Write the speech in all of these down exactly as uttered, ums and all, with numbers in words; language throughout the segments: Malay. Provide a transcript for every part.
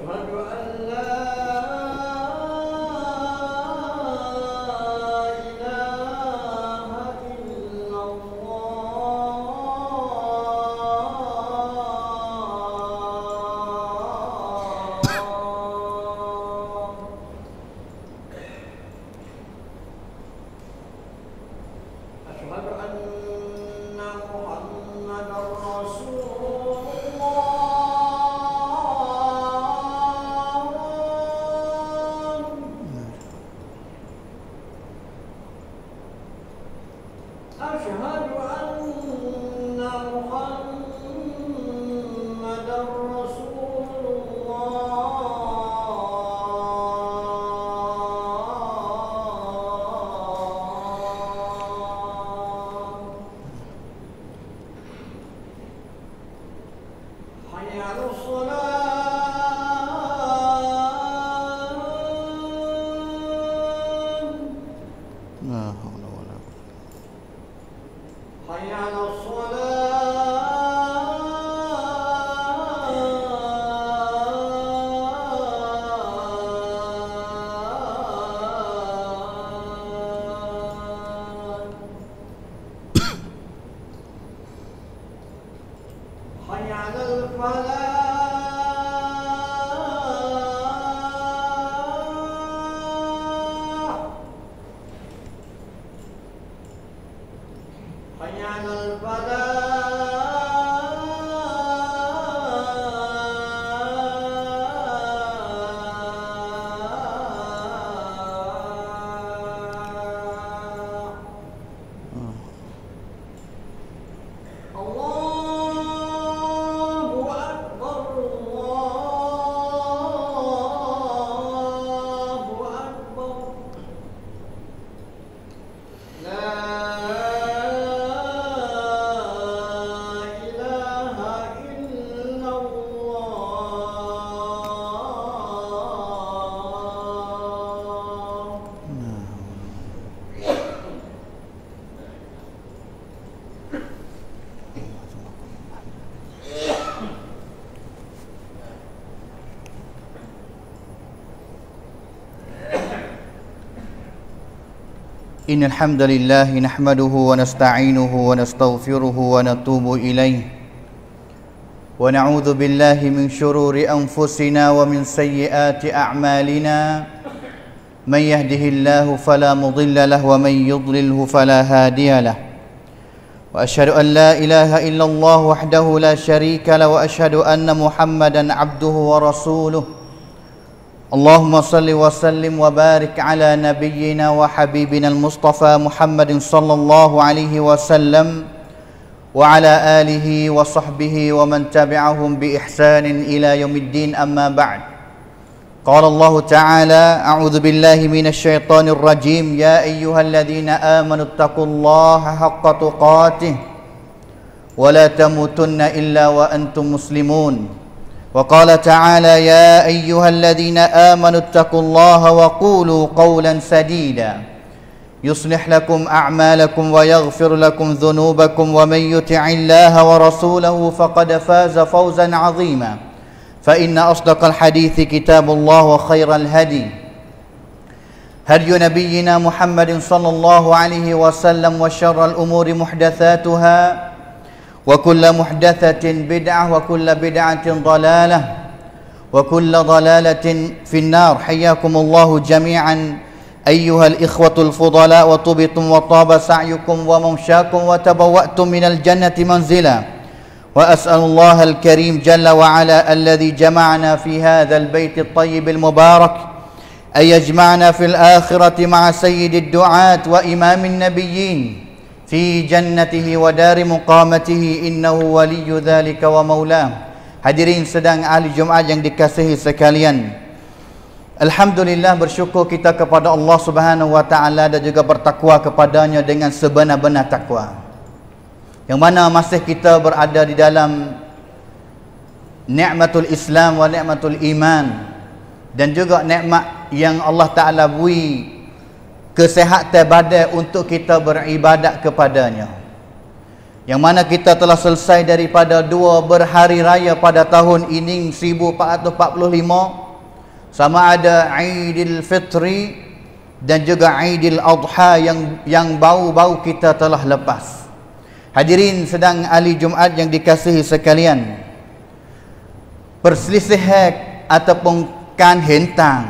إن الحمد لله نحمده ونستعينه ونستغفره ونتوب إليه ونعوذ بالله من شرور أنفسنا ومن سيئات أعمالنا من يهده الله فلا مضل له ومن يضلله فلا هادي له وأشهد أن لا إله إلا الله وحده لا شريك له وأشهد أن محمدا عبده ورسوله اللهم صل وسلم وبارك على نبينا وحبيبنا المصطفى محمد صلى الله عليه وسلم وعلى آله وصحبه ومن تبعهم بإحسان إلى يوم الدين أما بعد قال الله تعالى أعوذ بالله من الشيطان الرجيم يا أيها الذين آمنوا اتقوا الله حق تقاته ولا تموتن إلا وأنتم مسلمون وقال تعالى يا أيها الذين آمنوا اتقوا الله وقولوا قولا سديدا يصلح لكم أعمالكم ويغفر لكم ذنوبكم ومن يطع الله ورسوله فقد فاز فوزا عظيما فإن أصدق الحديث كتاب الله وخير الهدي هدي نبينا محمد صلى الله عليه وسلم وشر الأمور محدثاتها وكل محدثة بدعة وكل بدعة ضلالة وكل ضلالة في النار حياكم الله جميعا أيها الإخوة الفضلاء وطبتم وطاب سعيكم وممشاكم وتبوأتم من الجنة منزلا وأسأل الله الكريم جل وعلا الذي جمعنا في هذا البيت الطيب المبارك أن يجمعنا في الآخرة مع سيد الدعاة وإمام النبيين في جنته ودار مقامته إنه ولي ذلك ومولاه. Hadirin sedang ahli Jumaat yang dikasihi sekalian, alhamdulillah, bersyukur kita kepada Allah Subhanahu wa taala dan juga bertakwa kepadanya dengan sebenar-benar takwa. Yang mana masih kita berada di dalam nikmatul Islam wa nikmatul iman, dan juga nikmat yang Allah Taala beri kesihatan badan untuk kita beribadat kepadanya. yang mana kita telah selesai daripada dua berhari raya pada tahun ini seribu empat ratus empat puluh lima, sama ada Aidil Fitri dan juga Aidil Adha yang yang baru-baru kita telah lepas. Hadirin sedang ahli Jumaat yang dikasihi sekalian, perselisihan ataupun kan hentang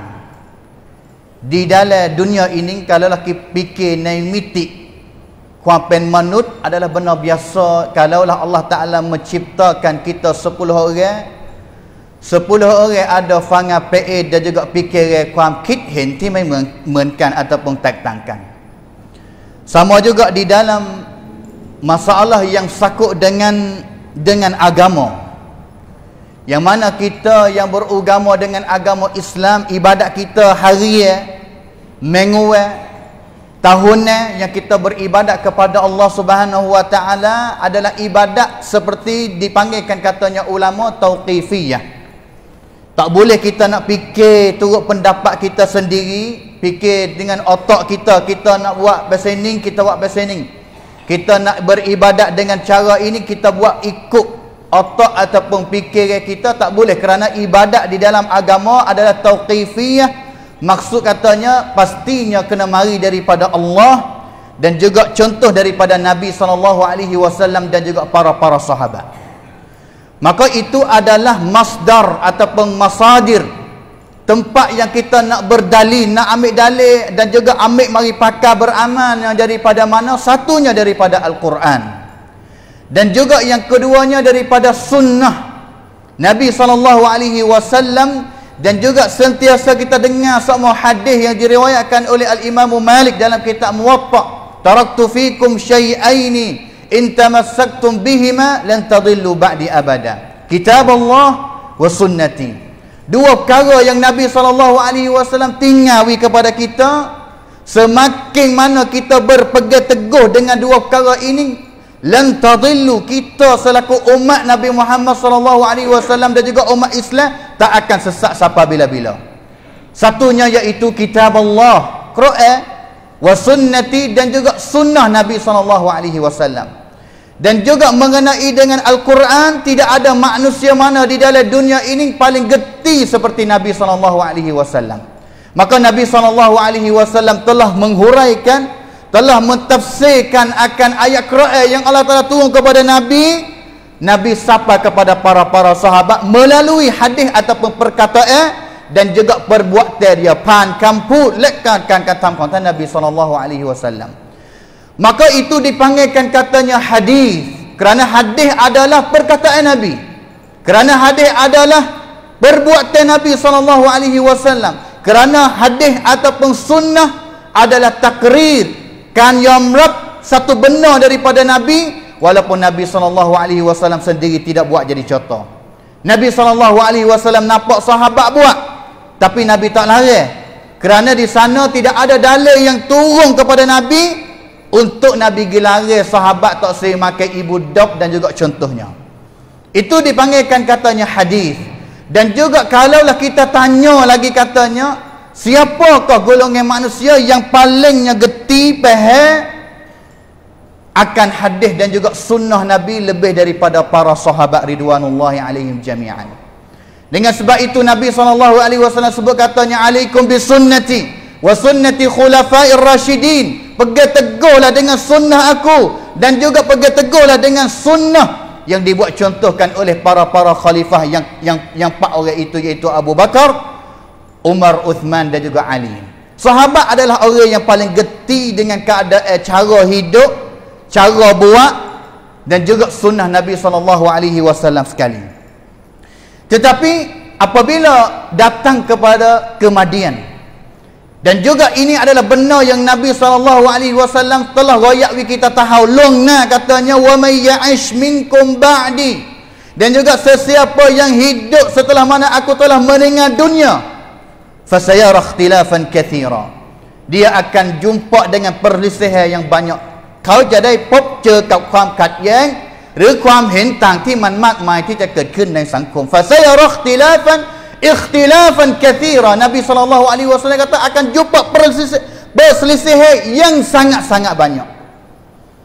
di dalam dunia ini, kalau laki fikir naik mitik kuapen manut adalah benar biasa. Kalaulah Allah Ta'ala menciptakan kita sepuluh orang, sepuluh orang ada fanga P A dan juga fikir kuam kit henti menkan ataupun tak tangkan. Sama juga di dalam masalah yang sakut dengan dengan agama, yang mana kita yang beragama dengan agama Islam, ibadat kita harian, mingguan, tahunan yang kita beribadat kepada Allah Subhanahu wa taala adalah ibadat seperti dipanggilkan katanya ulama tauqifiyah. Tak boleh kita nak fikir turut pendapat kita sendiri, fikir dengan otak kita, kita nak buat besening, kita buat besening. Kita nak beribadat dengan cara ini, kita buat ikut otak ataupun fikiran kita, tak boleh, kerana ibadat di dalam agama adalah tauqifiyah. Maksud katanya pastinya kena mari daripada Allah dan juga contoh daripada Nabi sallallahu alaihi wasallam dan juga para-para sahabat. Maka itu adalah masdar ataupun masadir, tempat yang kita nak berdalil, nak ambil dalil dan juga ambil mari pakar beramal yang daripada mana? Satunya daripada Al-Quran, dan juga yang keduanya daripada sunnah Nabi sallallahu alaihi wasallam. Dan juga sentiasa kita dengar semua hadis yang diriwayatkan oleh Al-Imam Malik dalam kitab Muwatta, taraktu fikum syai'aini in tamassaktum bihima lan tadillu ba'di abada, kitab Allah wa sunnati. Dua perkara yang Nabi sallallahu alaihi wasallam tinggalwi kepada kita, semakin mana kita berpegang teguh dengan dua perkara ini, lan tadillu, kita selaku umat Nabi Muhammad sallallahu alaihi wasallam dan juga umat Islam tak akan sesat sampai bila-bila. Satunya iaitu kitab Allah, Quran, wa sunnati, dan juga sunnah Nabi sallallahu alaihi wasallam. Dan juga mengenai dengan Al-Quran, tidak ada manusia mana di dalam dunia ini paling geti seperti Nabi sallallahu alaihi wasallam. Maka Nabi sallallahu alaihi wasallam telah menghuraikan, telah mentafsirkan akan ayat Quran yang Allah Ta'ala turun kepada Nabi. Nabi sapa kepada para-para sahabat melalui hadis ataupun perkataan dan juga perbuatan dia, pan kampu lekkan kan kata kata Nabi sallallahu alaihi wasallam. Maka itu dipanggilkan katanya hadis, kerana hadis adalah perkataan Nabi, kerana hadis adalah perbuatan Nabi sallallahu alaihi wasallam, kerana hadis ataupun sunnah adalah takrir, kan yamrab satu benar daripada Nabi, walaupun Nabi sallallahu alaihi wasallam sendiri tidak buat jadi contoh. Nabi sallallahu alaihi wasallam nampak sahabat buat, tapi Nabi tak larang, kerana di sana tidak ada dalil yang turun kepada Nabi untuk Nabi gilarang sahabat tak sering makan ibu dok dan juga contohnya. Itu dipanggilkan katanya hadis. Dan juga kalaulah kita tanya lagi katanya, siapakah golongan manusia yang palingnya geti faham akan hadis dan juga sunnah Nabi lebih daripada para sahabat ridwanullahi alaihim jami'an. Dengan sebab itu Nabi sallallahu alaihi wasallam sebut katanya, alaikum bisunnati wa sunnati khulafair rasyidin, pegang teguhlah dengan sunnah aku dan juga pegang teguhlah dengan sunnah yang dibuat contohkan oleh para-para khalifah yang yang yang empat orang itu, iaitu Abu Bakar, Umar, Uthman dan juga Ali. Sahabat adalah orang yang paling geti dengan keadaan cara hidup, cara buat dan juga sunnah Nabi sallallahu alaihi wasallam sekali. Tetapi apabila datang kepada kematian, dan juga ini adalah benar yang Nabi sallallahu alaihi wasallam telah royak kita tahu longna, katanya wa may ya'ish minkum ba'di, dan juga sesiapa yang hidup setelah mana aku telah meninggal dunia, fasayara ikhtilafan katsira, dia akan jumpa dengan perselisihan yang banyak. เขาจะได้พบเจอกับความขัดแย้งหรือความเห็นต่างที่มันมากมายที่จะเกิดขึ้นในสังคม fasayara ikhtilafan ikhtilafan katsira. Nabi sallallahu alaihi wasallam kata akan jumpa perselisihan yang sangat-sangat banyak.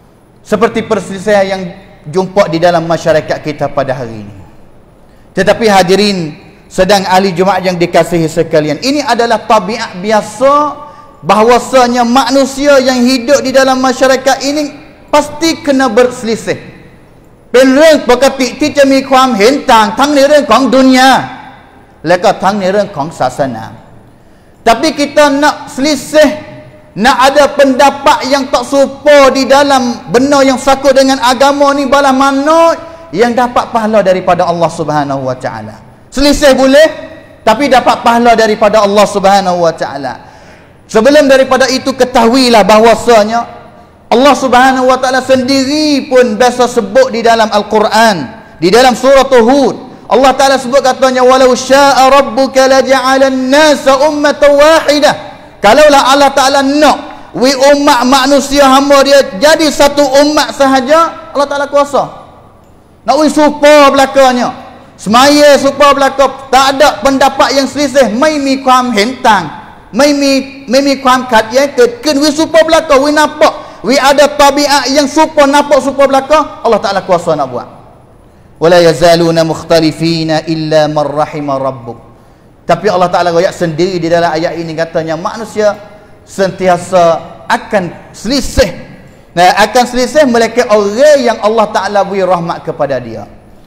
seperti perselisihan yang jumpa di dalam masyarakat kita pada hari ini. Tetapi hadirin sedang ahli Jumaat yang dikasihi sekalian, ini adalah tabiat biasa bahawasanya manusia yang hidup di dalam masyarakat ini pasti kena berselisih. เป็นเรื่องปกติที่จะมีความเห็นต่างทั้งในเรื่องของดุนยาและก็ทั้งในเรื่องของศาสนา tapi kita nak selisih, nak ada pendapat yang tak serupa di dalam benda yang sakut dengan agama ni, balah mana yang dapat pahala daripada Allah Subhanahu wa taala. Selisih boleh, tapi dapat pahala daripada Allah Subhanahu wa taala. Sebelum daripada itu ketahuilah bahwasanya Allah Subhanahu wa taala sendiri pun biasa sebut di dalam Al-Quran, di dalam surah Hud, Allah taala sebut katanya, walau syaa rabbuka laja'alan nasa ummatan wahidah. Kalaulah Allah taala nak wi umat manusia hamba dia jadi satu umat sahaja, Allah taala kuasa. Nak wi serupa belakanya, semaya serupa belaka, tak ada pendapat yang selisih,ไม่มีความเห็นต่าง ไม่มีไม่มีความขัดแย้งเกิดขึ้น wi serupa belaka, wi nampak, wi ada tabiat yang serupa, nampak serupa belaka, Allah taala kuasa nak buat. wala yazaluna mukhtalifina illa man rahima rabbuk. Tapi Allah taala royak sendiri di dalam ayat ini, katanya manusia sentiasa akan selisih. Nah, akan selisih mereka orang yang Allah taala beri rahmat kepada dia.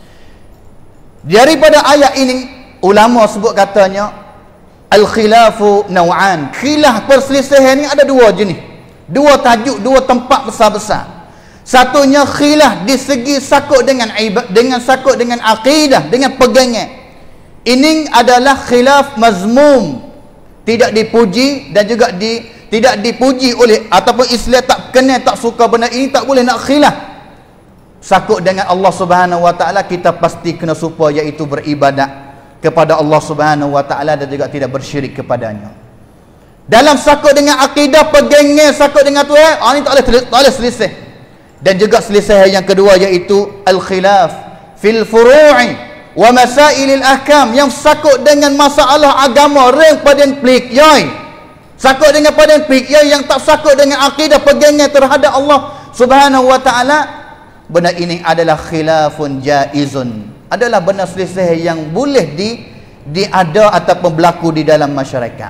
Daripada ayat ini ulama sebut katanya al-khilafu naw'an. Khilaf perselisihan ini ada dua jenis, dua tajuk, dua tempat besar-besar. Satunya khilaf di segi sakut dengan ibad, dengan sakut dengan akidah, dengan pegangan. Ini adalah khilaf mazmum, tidak dipuji dan juga di tidak dipuji oleh ataupun Islam tak kenal, tak suka benda ini, tak boleh nak khilaf. Sakut dengan Allah Subhanahu wa taala kita pasti kena supaya iaitu beribadat kepada Allah Subhanahu wa taala dan juga tidak bersyirik kepadanya. Dalam sakut dengan akidah, pegangan sakut dengan Tuhan, ah, ini tak boleh tak boleh selisih. Dan juga selisih yang kedua iaitu al-khilaf fil furu'i wa masailil ahkam, yang sakut dengan masalah agama reng padan plik yai. Sakut dengan padan plik yai yang tak sakut dengan akidah pegangan terhadap Allah Subhanahu wa taala. Benda ini adalah khilafun jaizun, adalah benda selisih yang boleh di diada ataupun berlaku di dalam masyarakat.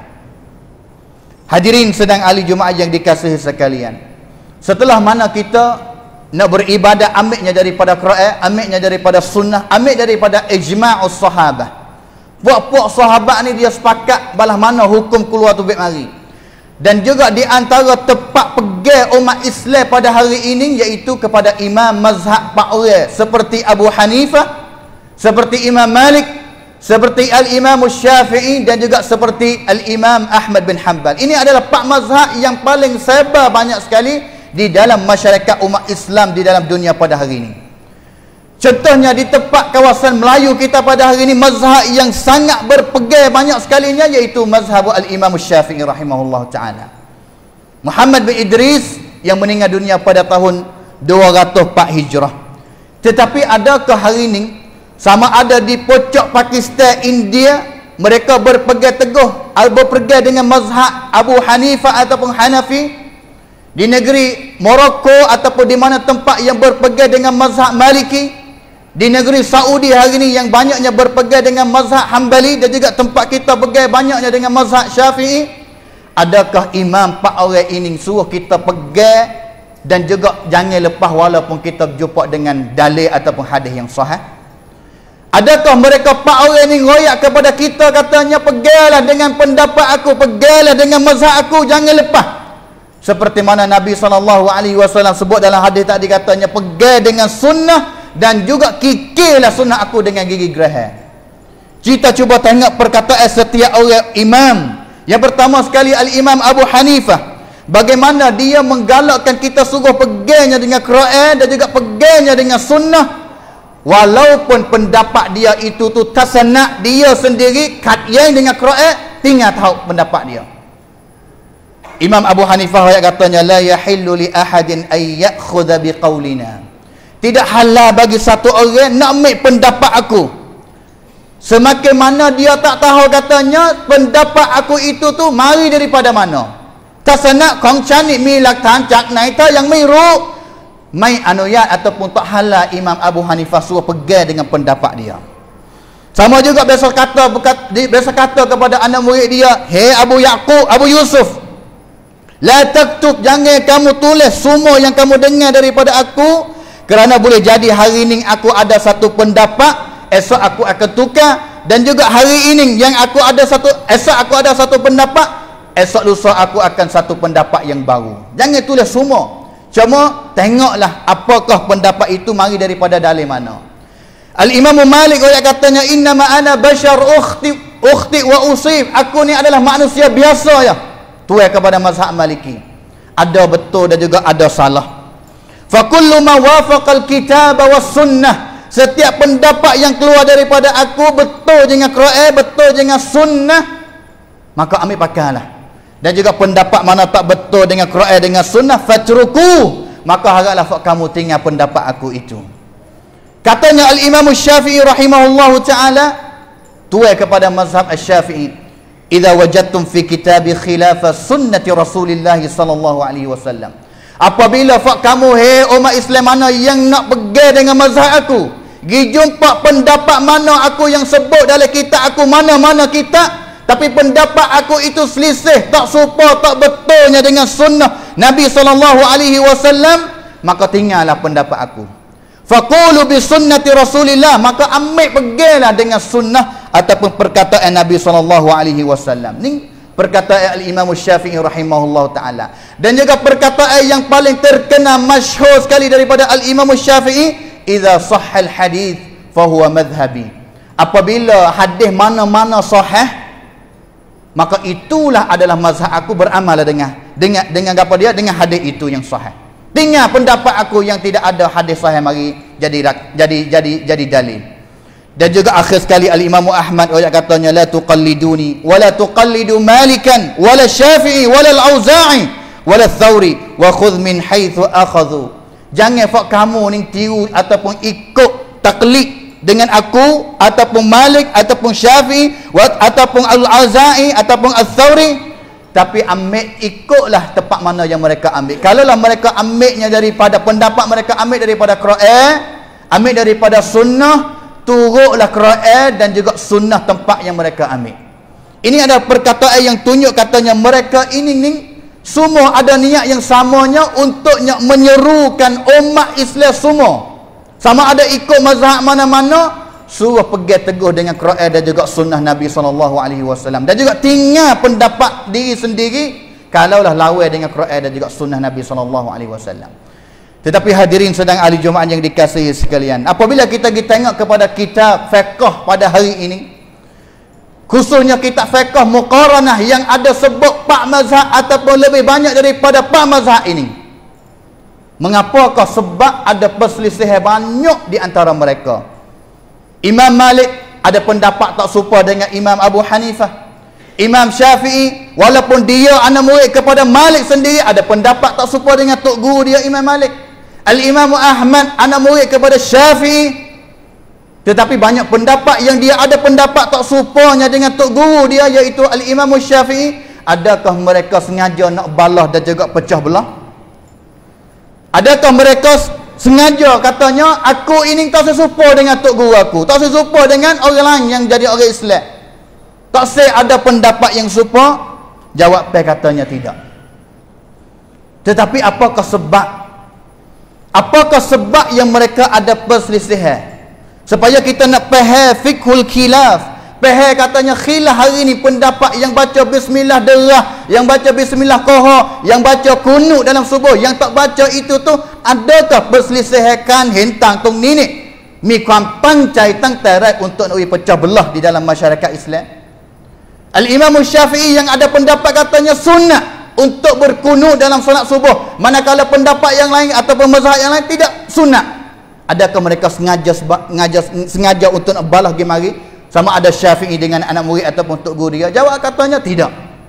Hadirin sedang ahli Jumaat yang dikasihi sekalian, setelah mana kita nak beribadat, ambilnya daripada Quran, ambilnya daripada sunnah, ambil daripada ijma'us sahabah. Puak-puak sahabat ni dia sepakat balah mana hukum keluar tu baik mari. Dan juga di antara tepat pegang umat Islam pada hari ini iaitu kepada imam mazhab pak orang seperti Abu Hanifah, seperti Imam Malik, seperti Al-Imam Syafi'i dan juga seperti Al-Imam Ahmad bin Hanbal. Ini adalah pak mazhab yang paling sebar banyak sekali di dalam masyarakat umat Islam di dalam dunia pada hari ini. Contohnya di tempat kawasan Melayu kita pada hari ini, mazhab yang sangat berpegang banyak sekalinya iaitu mazhab Al-Imam Syafi'i rahimahullah ta'ala. Muhammad bin Idris yang meninggal dunia pada tahun dua ratus empat Hijrah. Tetapi adakah hari ini sama ada di pojok Pakistan, India, mereka berpegang teguh atau berpegang dengan mazhab Abu Hanifah ataupun Hanafi? Di negeri Morocco ataupun di mana tempat yang berpegang dengan mazhab Maliki, di negeri Saudi hari ini yang banyaknya berpegang dengan mazhab Hanbali, dan juga tempat kita pegang banyaknya dengan mazhab Syafi'i, adakah imam pak orang ini suruh kita pegang dan juga jangan lepas walaupun kita berjumpa dengan dalil ataupun hadis yang sahih? Adakah mereka pak orang ini royak kepada kita, katanya peganglah dengan pendapat aku, peganglah dengan mazhab aku, jangan lepas? Seperti mana Nabi sallallahu alaihi wasallam sebut dalam hadis tadi, katanya pegang dengan sunnah dan juga kikirlah sunnah aku dengan gigi geraham. Kita cuba tengok perkataan setiap orang imam. Yang pertama sekali Al-Imam Abu Hanifah, bagaimana dia menggalakkan kita suruh pegangnya dengan Quran dan juga pegangnya dengan sunnah, walaupun pendapat dia itu tu tasannak dia sendiri katyang dengan Quran, tinggal tahu pendapat dia. Imam Abu Hanifah ayat katanya, la yahillu li ahadin ay ya'khudha biqaulina. Tidak halal bagi satu orang nak ambil pendapat aku. Semakin mana dia tak tahu, katanya pendapat aku itu tu mari daripada mana. Tasanak kong canik mi lak tan cak nai ta yang mi ru. mai anuyat ataupun tak halal Imam Abu Hanifah suruh pegang dengan pendapat dia. Sama juga biasa kata biasa kata kepada anak murid dia, "Hei Abu Yaqub, Abu Yusuf, la taktub, jangan kamu tulis semua yang kamu dengar daripada aku, kerana boleh jadi hari ini aku ada satu pendapat, esok aku akan tukar, dan juga hari ini yang aku ada satu esok aku ada satu pendapat, esok lusa aku akan satu pendapat yang baru." Jangan tulis semua, cuma tengoklah apakah pendapat itu mari daripada dalil mana. Al-Imam Malik dia katanya, "Innama ana bashar ukhti ukhti wa usib." Aku ni adalah manusia biasa ya. Tuai kepada mazhab Maliki. Ada betul dan juga ada salah. Fa kullu ma wafaqal kitab was sunnah. Setiap pendapat yang keluar daripada aku betul dengan Quran, betul dengan sunnah, maka ambil pakailah. Dan juga pendapat mana tak betul dengan Quran dengan sunnah, fatruku, maka haraplah kamu tinggal pendapat aku itu. Katanya Al-Imam Syafi'i rahimahullahu ta'ala, tuai kepada mazhab Asy-Syafi'i, "Idza wajadtum fi kitabi khilafa sunnati Rasulillah sallallahu alaihi wasallam." Apabila fak kamu, hei umat Islam mana yang nak pegang dengan mazhab aku, gi jumpa pendapat mana aku yang sebut dalam kitab aku, mana-mana kitab, tapi pendapat aku itu selisih, tak serupa, tak betulnya dengan sunnah Nabi sallallahu alaihi wasallam, maka tinggallah pendapat aku. Faqulu bi sunnati Rasulillah, maka ambil peganglah dengan sunnah ataupun perkataan Nabi sallallahu alaihi wasallam. Ni perkataan Al-Imam Syafi'i rahimahullahu taala. Dan juga perkataan yang paling terkenal masyhur sekali daripada Al-Imam Syafi'i, "Idza sahhal hadis fa huwa madhhabi." Apabila hadis mana-mana sahih, maka itulah adalah mazhab aku, beramal dengan dengan dengan apa dia, dengan hadis itu yang sahih. Tinggal pendapat aku yang tidak ada hadis sahih mari jadi jadi jadi jadi dalil. Dan juga akhir sekali Al-Imam Ahmad ayat katanya, "La tuqalliduni wa la tuqallidu Malikan wa la Syafi'i wa la Al-Auza'i wa la Thawri wa khudh min haitsu akhadhu." Jangan fak kamu ni tiru ataupun ikut taklid dengan aku ataupun Malik ataupun Syafi'i ataupun Al-Auza'i ataupun Al-Thawri, tapi ambil ikutlah tempat mana yang mereka ambil. Kalaulah mereka ambilnya daripada pendapat mereka ambil daripada Quran, ambil daripada sunnah, turutlah Quran dan juga sunnah tempat yang mereka ambil. Ini adalah perkataan yang tunjuk katanya mereka ini ni semua ada niat yang samanya untuk menyerukan umat Islam semua. Sama ada ikut mazhab mana-mana, suruh pegang teguh dengan Quran dan juga sunnah Nabi sallallahu alaihi wasallam, dan juga tinggal pendapat diri sendiri kalaulah lawan dengan Quran dan juga sunnah Nabi sallallahu alaihi wasallam. Tetapi hadirin sedang ahli Jumaat yang dikasihi sekalian, apabila kita tengok kepada kitab fiqh pada hari ini, khususnya kitab fiqh muqaranah yang ada sebut empat mazhab ataupun lebih banyak daripada empat mazhab ini, mengapakah? Sebab ada perselisihan banyak di antara mereka. Imam Malik ada pendapat tak serupa dengan Imam Abu Hanifah. Imam Syafi'i walaupun dia anak murid kepada Malik sendiri, ada pendapat tak serupa dengan tok guru dia Imam Malik. Al-Imam Ahmad anak murid kepada Syafi'i, tetapi banyak pendapat yang dia ada pendapat tak serupanya dengan tok guru dia iaitu Al-Imam Syafi'i. Adakah mereka sengaja nak balas dan juga pecah belah? Adakah mereka sengaja katanya aku ini tak sesupa dengan tok guru aku, tak sesupa dengan orang lain yang jadi orang Islam, tak say ada pendapat yang serupa? Jawab pe katanya tidak. Tetapi apakah sebab? Apakah sebab yang mereka ada perselisihan? Supaya kita nak faham fiqhul khilaf. Faham katanya khilaf hari ni pendapat yang baca bismillah derah, yang baca bismillah qoha, yang baca kunut dalam subuh, yang tak baca itu tu, adakah perselisihan hentang tong ni ni? Mi kuam pancai tang terai untuk nak pecah belah di dalam masyarakat Islam. Al-Imam Syafi'i yang ada pendapat katanya sunnah untuk berkunut dalam solat subuh, manakala pendapat yang lain ataupun mazhab yang lain tidak sunnah. Adakah mereka sengaja sengaja sengaja untuk nak balas gi mari sama ada Syafi'i dengan anak murid ataupun tok guru dia? Jawab katanya tidak.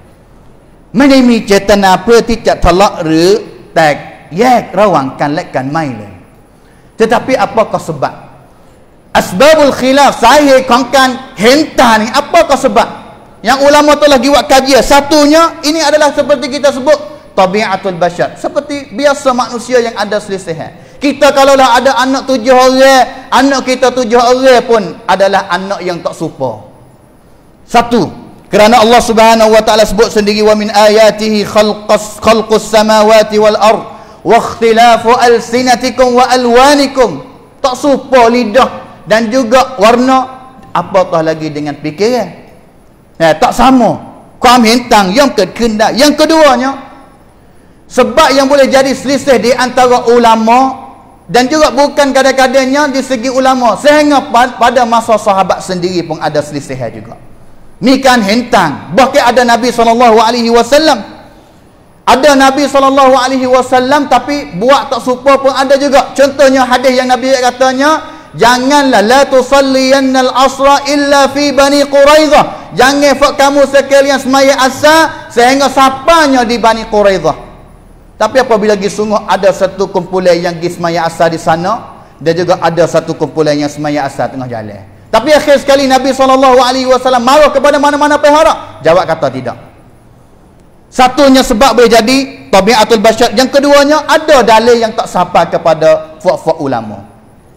Menimi cetana apa tidak talak re tag yak rawangkan lekkan mai le. Tetapi apakah sebab? Asbabul khilaf sahih kongkan hentah ni apakah sebab? Yang ulama telah buat kajian. Satunya ini adalah seperti kita sebut tabiatul bashar, seperti biasa manusia yang ada selisihan. Kita kalaulah ada anak tujuh orang, anak kita tujuh orang pun adalah anak yang tak serupa. Satu, kerana Allah Subhanahu wa taala sebut sendiri, wa min ayatihi khalqas khalqus samawati wal ard wa ikhtilafu alsinatikum wa alwanikum. Tak serupa lidah dan juga warna, apatah lagi dengan fikiran. Eh, tak sama. Kuam hentang yang kedua. Yang keduanya, sebab yang boleh jadi selisih di antara ulama dan juga bukan kadang-kadangnya di segi ulama, sehingga pada masa sahabat sendiri pun ada selisih juga. Ni kan hentang. Bahkan ada Nabi sallallahu alaihi wasallam. Ada Nabi sallallahu alaihi wasallam tapi buat tak serupa pun ada juga. Contohnya hadis yang Nabi katanya, janganlah la tusalliyannal asra illa fi Bani Quraidah. Jangan fak kamu sekalian semaya asar sehingga sapanya di Bani Quraidah. Tapi apabila pergi sungguh ada satu kumpulan yang pergi semaya asar di sana dan juga ada satu kumpulan yang semaya asar tengah jalan. Tapi akhir sekali Nabi sallallahu alaihi wasallam marah kepada mana-mana pihak? Jawab kata tidak. Satunya sebab boleh jadi tabiatul bashar. Yang keduanya ada dalil yang tak sampai kepada fuak-fuak ulama.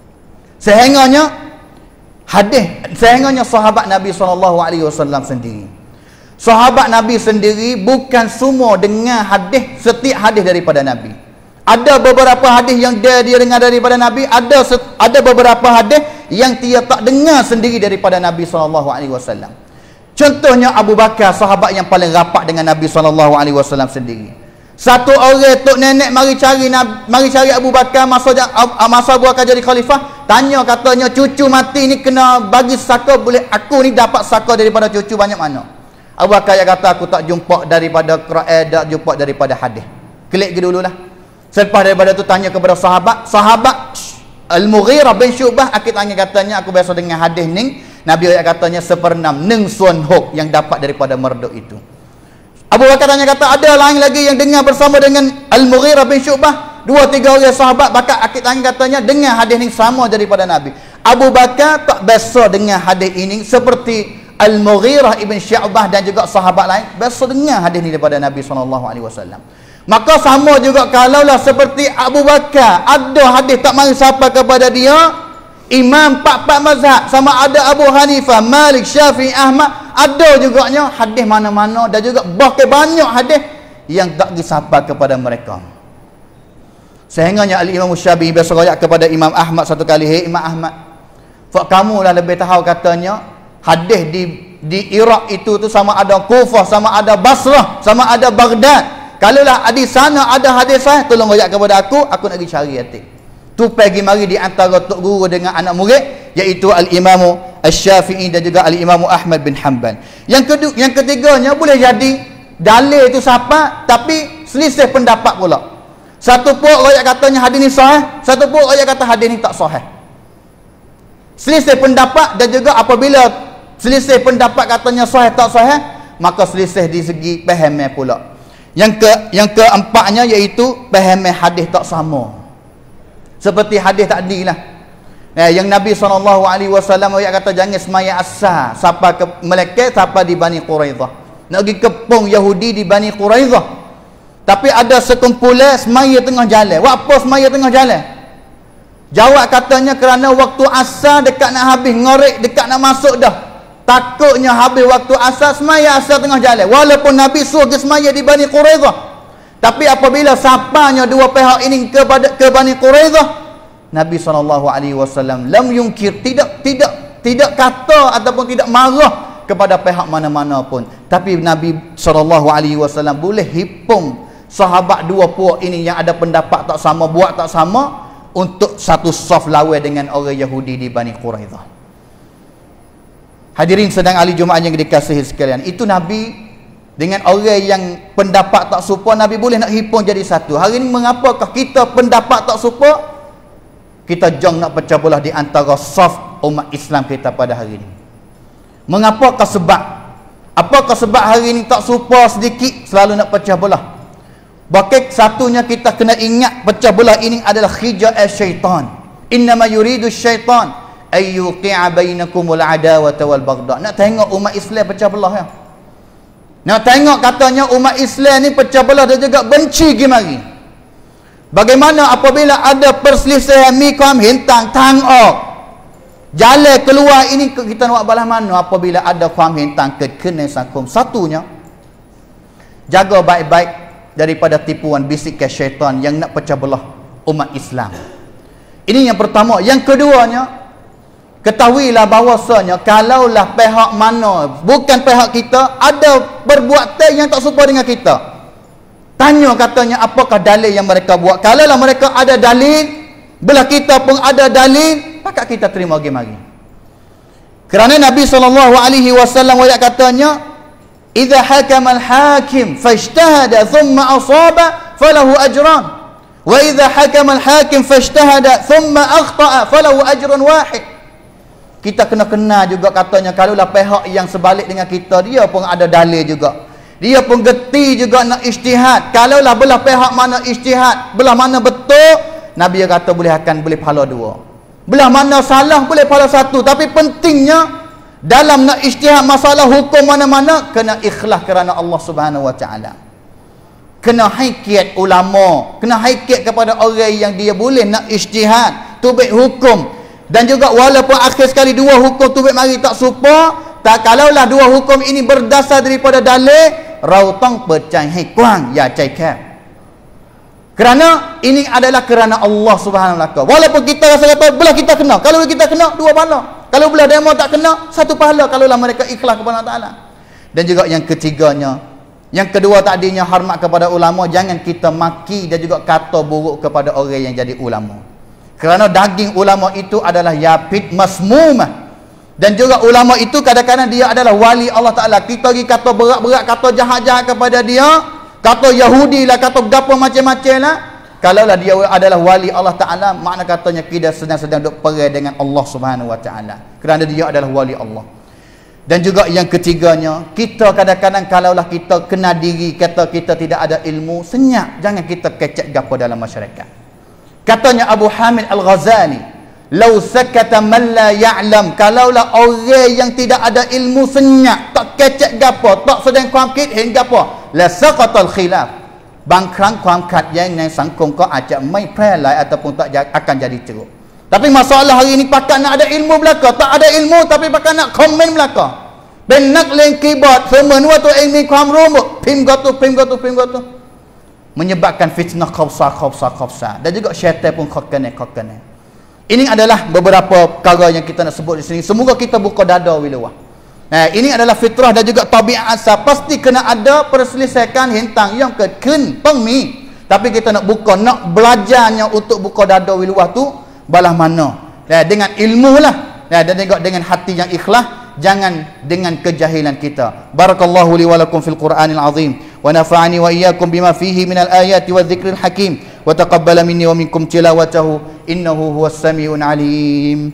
Sehingganya hadis, sehingganya sahabat Nabi sallallahu alaihi wasallam sendiri. Sahabat Nabi sendiri bukan semua dengar hadis, setiap hadis daripada Nabi. Ada beberapa hadis yang dia dia dengar daripada Nabi, ada ada beberapa hadis yang dia tak dengar sendiri daripada Nabi sallallahu alaihi wasallam. Contohnya Abu Bakar, sahabat yang paling rapat dengan Nabi sallallahu alaihi wasallam sendiri. Satu orang tok nenek mari cari mari cari Abu Bakar masa masa Abu Bakar jadi khalifah, tanya katanya, cucu mati ni kena bagi saka, boleh aku ni dapat saka daripada cucu banyak mana? Abu Bakar yang kata, aku tak jumpa daripada Quran, tak jumpa daripada hadis. Klik ke dululah. Selepas daripada tu tanya kepada sahabat, sahabat Al-Mughirah bin Syu'bah, aku tanya katanya, aku biasa dengan hadis ni, Nabi ayat katanya seperenam neng suan hok yang dapat daripada merduk itu. Abu Bakar tanya kata, ada lain lagi yang dengar bersama dengan Al-Mughirah bin Syu'bah? Dua tiga orang sahabat, bakal akid tanya katanya dengar hadis ini sama daripada Nabi. Abu Bakar tak biasa dengar hadis ini seperti Al-Mughirah ibn Syu'bah dan juga sahabat lain biasa dengar hadis ini daripada Nabi sallallahu alaihi wasallam. Maka sama juga kalaulah seperti Abu Bakar ada hadis tak mari siapa kepada dia, imam empat-empat mazhab, sama ada Abu Hanifah, Malik, Syafi'i, Ahmad, ada juganya hadis mana-mana dan juga bahkan banyak hadis yang tak disapa kepada mereka. Sehingganya Al-Imam Syafi'i biasa royak kepada Imam Ahmad satu kali, "Hei Imam Ahmad, fak kamu lah lebih tahu katanya hadis di di Iraq itu tu sama ada Kufah, sama ada Basrah, sama ada Baghdad. Kalaulah di sana ada hadis sahih, tolong royak kepada aku, aku nak pergi cari hati." Tu pergi mari di antara tok guru dengan anak murid, iaitu Al-Imam Asy-Syafi'i dan juga Al-Imam Ahmad bin Hanbal. Yang kedua, yang ketiganya boleh jadi dalil itu siapa tapi selisih pendapat pula. Satu puak royak katanya hadis ni sahih, satu puak royak kata hadis ni tak sahih. Selisih pendapat dan juga apabila selisih pendapat katanya sahih tak sahih, maka selisih di segi fahamnya pula. Yang ke yang keempatnya iaitu fahamnya hadis tak sama. Seperti hadis tadi lah. Eh, yang Nabi sallallahu alaihi wasallam ayat kata jangan semaya asar siapa ke Melaka, siapa di Bani Quraidah. Nak pergi kepung Yahudi di Bani Quraidah. Tapi ada sekumpulan semaya tengah jalan. Buat apa semaya tengah jalan? Jawab katanya kerana waktu asar dekat nak habis, ngorek dekat nak masuk dah. Takutnya habis waktu asar, semaya asar tengah jalan. Walaupun Nabi suruh ke semaya di Bani Quraidah. Tapi apabila sapanya dua pihak ini ke, ke Bani Quraidah, Nabi sallallahu alaihi wasallam lam yungkir, tidak tidak tidak kata ataupun tidak marah kepada pihak mana-mana pun. Tapi Nabi sallallahu alaihi wasallam boleh hipung sahabat dua puak ini yang ada pendapat tak sama, buat tak sama, untuk satu saf lawan dengan orang Yahudi di Bani Quraidah. Hadirin sedang ahli Jumaat yang dikasihi sekalian, itu Nabi dengan orang yang pendapat tak serupa, Nabi boleh nak hipung jadi satu. Hari ini mengapakah kita pendapat tak serupa, kita jong nak pecah belah di antara saf umat Islam kita pada hari ini? Mengapakah sebab? Apakah sebab hari ini tak serupa sedikit selalu nak pecah belah? Bahkan satunya kita kena ingat pecah belah ini adalah khija'ah syaitan. Innama yuridu syaitan ay yuqi'a bainakumul adawata wal baghdha. Nak tengok umat Islam pecah belah ya. Nak tengok katanya umat Islam ni pecah belah dan juga benci gimari. Bagaimana apabila ada perselisihan mikam hintang tang ok. Jalan keluar ini kita nak balas mana apabila ada kuam hintang kekena sakum. Satunya, jaga baik-baik daripada tipuan bisikan syaitan yang nak pecah belah umat Islam. Ini yang pertama. Yang keduanya, ketahuilah bahawasanya kalaulah pihak mana, bukan pihak kita, ada perbuatan yang tak serupa dengan kita, tanya katanya apakah dalil yang mereka buat. Kalaulah mereka ada dalil, belah kita pun ada dalil, maka kita terima mari. Kerana Nabi sallallahu alaihi wasallam ayat katanya, "Idza hakama al-hakim fajtahada thumma asaba falahu ajran, wa idza hakama al-hakim fajtahada thumma akhta'a falahu ajrun wahid." Kita kena kenal juga katanya kalaulah pihak yang sebalik dengan kita, dia pun ada dalil juga. Dia pun geti juga nak ijtihad. Kalaulah belah pihak mana ijtihad, belah mana betul, Nabi kata boleh akan boleh pahala dua. Belah mana salah boleh pahala satu. Tapi pentingnya dalam nak ijtihad masalah hukum mana-mana, kena ikhlas kerana Allah Subhanahu wa taala. Kena haikiat ulama, kena haikiat kepada orang yang dia boleh nak ijtihad, tubik hukum. Dan juga walaupun akhir sekali dua hukum tubik mari tak serupa, tak kalaulah dua hukum ini berdasar daripada dalil, rautang percaya kuang ya caikan. Kerana ini adalah kerana Allah Subhanahu wa taala. Walaupun kita rasa kata belah kita kena, kalau kita kena dua pahala. Kalau belah demo tak kena satu pahala kalaulah mereka ikhlas kepada Allah Taala. Dan juga yang ketiganya, yang kedua tadinya hormat kepada ulama, jangan kita maki dan juga kata buruk kepada orang yang jadi ulama. Kerana daging ulama itu adalah yapit masmumah. Dan juga ulama itu kadang-kadang dia adalah wali Allah Taala. Kita pergi kata berat-berat, kata jahat-jahat kepada dia, kata Yahudi lah, kata gapo macam-macam lah, kalaulah dia adalah wali Allah Ta'ala, makna katanya kita sedang-sedang duk perai dengan Allah Subhanahu Wa Ta'ala, kerana dia adalah wali Allah. Dan juga yang ketiganya, kita kadang-kadang kalaulah kita kena diri kata kita tidak ada ilmu, senyap, jangan kita kecek gapo dalam masyarakat. Katanya Abu Hamid Al-Ghazali, "Lau sakata man la ya'lam", kalaulah orang yang tidak ada ilmu senyap, tak kecek gapo, tak sedang kuamkit hingga gapo, la saqatal khilaf. บางครั้งความขัดแย้งในสังคมก็อาจจะไม่แพร่หลาย ataupun tak akan jadi teruk. Tapi masalah hari ini pakat nak ada ilmu belaka, tak ada ilmu tapi pakat nak komen belaka. Ben nak len keyboard semua tu eng niความรู้ พิมพ์ gotu พิมพ์ gotu พิมพ์ gotu, menyebabkan fitnah khawsa khawsa khawsa, dan juga syaitan pun khokane khokane. Ini adalah beberapa perkara yang kita nak sebut di sini. Semoga kita buka dada wiluah. Nah, ini adalah fitrah dan juga tabiat asal. Pasti kena ada perselisihan hintang yang kekun pengmi. Tapi kita nak buka, nak belajarnya untuk buka dada wiluah tu balah mana. Nah, dengan ilmu lah. Nah, dan juga dengan hati yang ikhlas, jangan dengan kejahilan kita. Barakallahu li wa lakum fil Qur'anil azim wa nafa'ani wa iyyakum bima fihi minal ayati wadh-dhikril hakim wa taqabbala minni wa minkum tilawatahu innahu huwas samiul alim.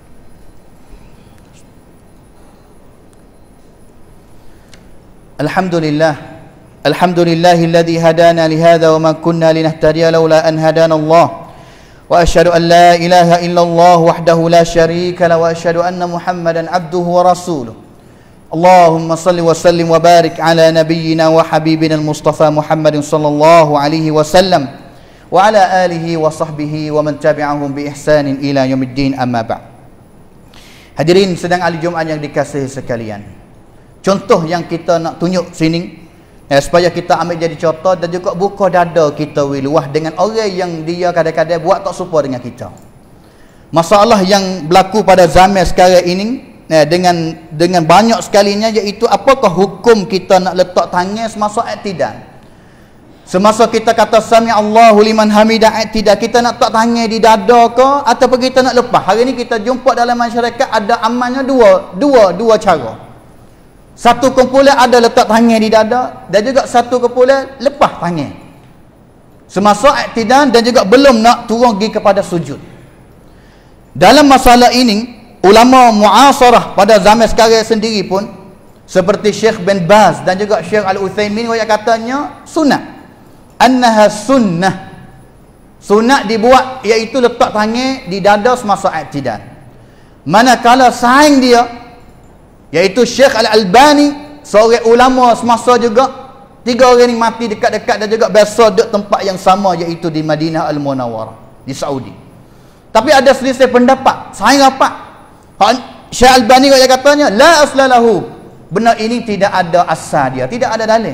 Alhamdulillah, alhamdulillahilladzi hadana li hadza wa ma kunna linahtadiya laula an hadana Allah. Wa asyhadu an la ilaha illallah wahdahu la syarika la wa asyhadu anna Muhammadan abduhu wa rasuluh. Allahumma salli wa sallim wa barik ala nabiyyina wa habibina al-Mustafa Muhammadin sallallahu alaihi wasallam wa ala alihi wa sahbihi wa man tabi'ahum bi ihsanin ila yaumiddin, amma ba'd. Hadirin sedang ahli Jumaat yang dikasihi sekalian, contoh yang kita nak tunjuk sini, eh, supaya kita ambil jadi contoh dan juga buka dada kita wiluah dengan orang yang dia kadang-kadang buat tak serupa dengan kita. Masalah yang berlaku pada zaman sekarang ini, eh, dengan dengan banyak sekalinya, iaitu apakah hukum kita nak letak tangan semasa i'tidal. Semasa kita kata sami Allahu liman hamidah i'tidal, kita nak letak tangan di dada ke ataupun kita nak lepas? Hari ini kita jumpa dalam masyarakat ada amalnya dua dua dua cara. Satu kumpulan ada letak tangan di dada, dan juga satu kumpulan lepas tangan semasa i'tidal dan juga belum nak turun pergi kepada sujud. Dalam masalah ini, ulama muasarah pada zaman sekarang sendiri pun, seperti Syekh bin Baz dan juga Syekh Al-Utsaimin, yang katanya sunat, annaha sunnah, sunat dibuat, iaitu letak tangan di dada semasa i'tidal. Manakala saing dia, iaitu Syekh Al-Albani, seorang ulama semasa juga, Tiga orang ni mati dekat-dekat dan juga biasa duduk tempat yang sama, iaitu di Madinah Al-Munawwarah, di Saudi. Tapi ada selisih pendapat. Saya rapat. Syekh Albani dia katanya, la aslalahu. Benar ini tidak ada asal dia, tidak ada dalil.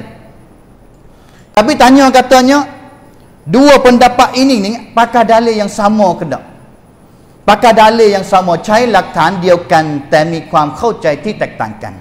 Tapi tanya katanya, dua pendapat ini ni pakai dalil yang sama ke tak? Pakai dalil yang sama, ใช้หลักฐานเดียวกันแต่มีความเข้าใจที่แตกต่างกัน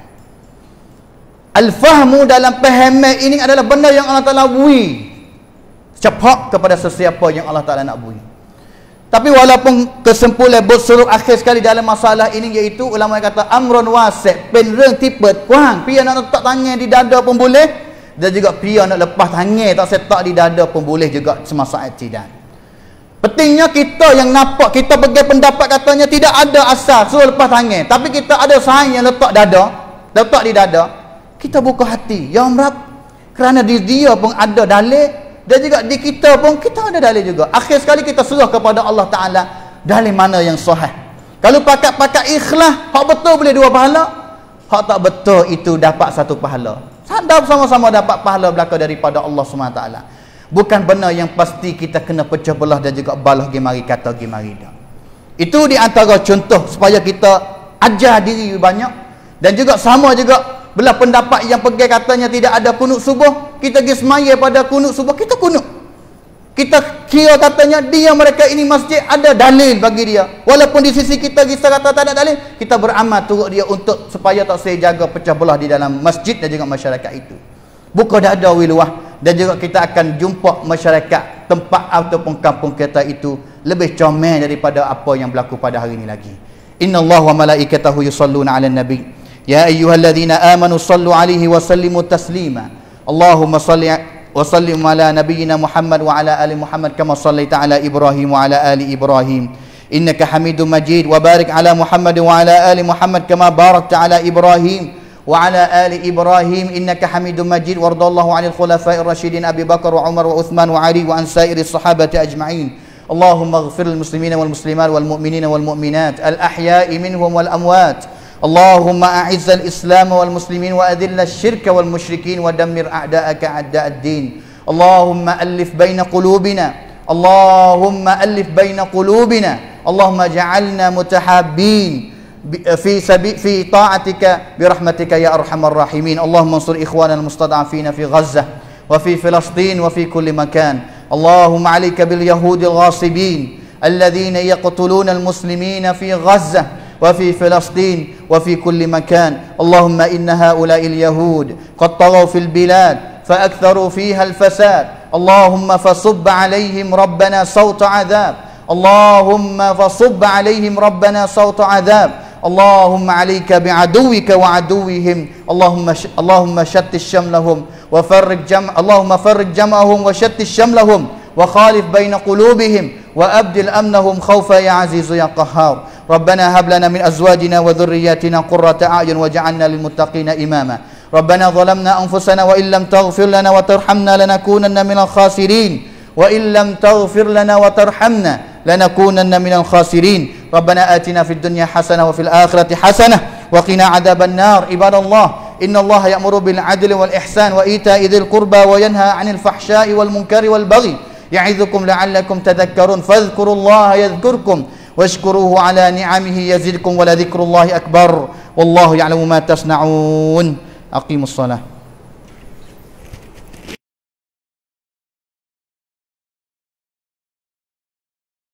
Al-fahmu dalam pahaman ini adalah benda yang Allah Ta'ala bui cepat kepada sesiapa yang Allah Ta'ala nak bui. Tapi walaupun kesimpulan bot suruh akhir sekali dalam masalah ini, iaitu ulama kata amrun wasi', pen reng tipet kuang, pia nak letak tangan di dada pun boleh, dan juga pia nak lepas tangan tak setak di dada pun boleh juga semasa i'tidal. Pentingnya kita yang nampak, kita bagi pendapat katanya tidak ada asal suruh lepas tangan, tapi kita ada saing yang letak dada, letak di dada, kita buka hati, ya Rab, kerana di dia pun ada dalil, dan juga di kita pun kita ada dalil juga. Akhir sekali kita serah kepada Allah Ta'ala dalil mana yang sahih. Kalau pakat-pakat ikhlas, hak betul boleh dua pahala, hak tak betul itu dapat satu pahala. Sadar sama-sama dapat pahala belaka daripada Allah subhanahu wa taala. Bukan benar yang pasti kita kena pecah belah dan juga balah gimari kata gimari dah. Itu di antara contoh supaya kita ajar diri banyak, dan juga sama juga belah pendapat yang pergi katanya tidak ada kunut subuh, kita pergi semaya pada kunut subuh, kita kunut. Kita kira katanya dia mereka ini masjid ada dalil bagi dia. Walaupun di sisi kita kita kata tak ada dalil, kita beramal turut dia untuk supaya tak saya jaga pecah belah di dalam masjid dan juga masyarakat itu. Buka dada wiluah, dan juga kita akan jumpa masyarakat tempat ataupun kampung kita itu lebih comel daripada apa yang berlaku pada hari ini lagi. Innallaha wa malaikatahu yusalluna 'alan nabi. Ya ayyuhalladzina amanu sallu 'alaihi wa sallimu taslima. Allahumma salli wa sallim ala nabiyyina Muhammad wa ala ali Muhammad kama sallaita ala Ibrahim wa ala ali Ibrahim innaka Hamidum Majid, wa barik ala Muhammad wa ala ali Muhammad kama barakta ala Ibrahim wa ala ali Ibrahim innaka Hamidum Majid, wardallahu 'anil khulafa'ir rasyidin Abi Bakar wa Umar wa Uthman wa Ali wa an sairis sahabati ajma'in. Allahumma ighfir lil muslimina wal muslimat wal mu'minina wal mu'minat al ahya'i minhum wal amwat. اللهم أعز الإسلام والمسلمين وأذل الشرك والمشركين ودمر أعداءك أعداء الدين. اللهم ألف بين قلوبنا، اللهم ألف بين قلوبنا، اللهم اجعلنا متحابين في سبيل في طاعتك برحمتك يا أرحم الراحمين. اللهم انصر إخواننا المستضعفين في غزة وفي فلسطين وفي كل مكان. اللهم عليك باليهود الغاصبين الذين يقتلون المسلمين في غزة وفي فلسطين وفي كل مكان. اللهم إن هؤلاء اليهود قد طغوا في البلاد فأكثروا فيها الفساد. اللهم فصب عليهم ربنا صوت عذاب. اللهم فصب عليهم ربنا صوت عذاب. اللهم عليك بعدوك وعدوهم. اللهم ش... اللهم شتت شملهم وفرق جمع اللهم فرق جمعهم وشتت شملهم وخالف بين قلوبهم وأبدل أمنهم خوفا يا عزيز يا قهار. ربنا هب لنا من أزواجنا وذرياتنا قرة أعين واجعلنا للمتقين إماما. ربنا ظلمنا أنفسنا وإن لم تغفر لنا وترحمنا لنكونن من الخاسرين وإن لم تغفر لنا وترحمنا لنكونن من الخاسرين. ربنا آتنا في الدنيا حسنة وفي الآخرة حسنة وقنا عذاب النار. عباد الله إن الله يأمر بالعدل والإحسان وإيتاء ذي القربى وينهى عن الفحشاء والمنكر والبغي يعظكم لعلكم تذكرون. فاذكروا الله يذكركم واشكروه على نعمه يزدكم ولذكر الله أكبر والله يعلم ما تصنعون. أقيموا الصلاة.